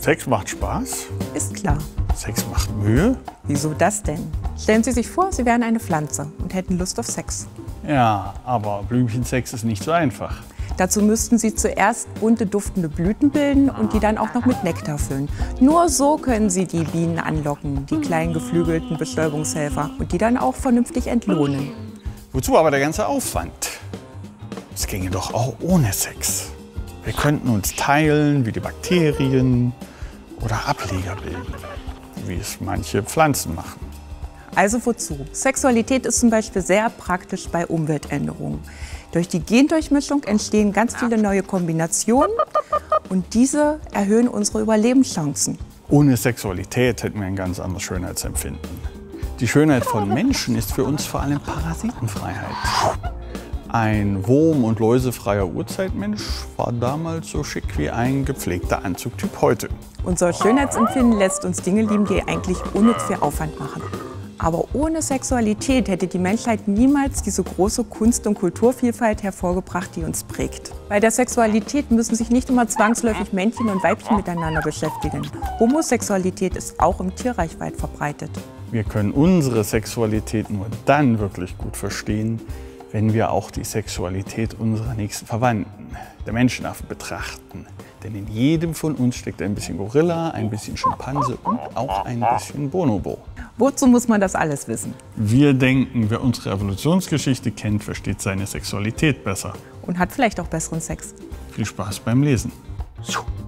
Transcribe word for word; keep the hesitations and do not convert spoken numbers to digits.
Sex macht Spaß? Ist klar. Sex macht Mühe? Wieso das denn? Stellen Sie sich vor, Sie wären eine Pflanze und hätten Lust auf Sex. Ja, aber Blümchensex ist nicht so einfach. Dazu müssten Sie zuerst bunte, duftende Blüten bilden und die dann auch noch mit Nektar füllen. Nur so können Sie die Bienen anlocken, die kleinen geflügelten Bestäubungshelfer, und die dann auch vernünftig entlohnen. Wozu aber der ganze Aufwand? Es ginge doch auch ohne Sex. Wir könnten uns teilen wie die Bakterien oder Ableger bilden, wie es manche Pflanzen machen. Also wozu? Sexualität ist zum Beispiel sehr praktisch bei Umweltänderungen. Durch die Gendurchmischung entstehen ganz viele neue Kombinationen und diese erhöhen unsere Überlebenschancen. Ohne Sexualität hätten wir ein ganz anderes Schönheitsempfinden. Die Schönheit von Menschen ist für uns vor allem Parasitenfreiheit. Ein wurm- und läusefreier Urzeitmensch war damals so schick wie ein gepflegter Anzugtyp heute. Unser Schönheitsempfinden lässt uns Dinge lieben, die eigentlich unnütz viel Aufwand machen. Aber ohne Sexualität hätte die Menschheit niemals diese große Kunst- und Kulturvielfalt hervorgebracht, die uns prägt. Bei der Sexualität müssen sich nicht immer zwangsläufig Männchen und Weibchen miteinander beschäftigen. Homosexualität ist auch im Tierreich weit verbreitet. Wir können unsere Sexualität nur dann wirklich gut verstehen, wenn wir auch die Sexualität unserer nächsten Verwandten, der Menschenaffen, betrachten. Denn in jedem von uns steckt ein bisschen Gorilla, ein bisschen Schimpanse und auch ein bisschen Bonobo. Wozu muss man das alles wissen? Wir denken, wer unsere Evolutionsgeschichte kennt, versteht seine Sexualität besser. Und hat vielleicht auch besseren Sex. Viel Spaß beim Lesen.